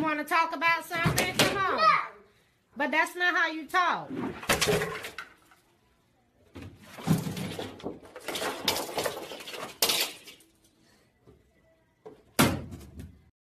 want to talk about something? Come on. But that's not how you talk.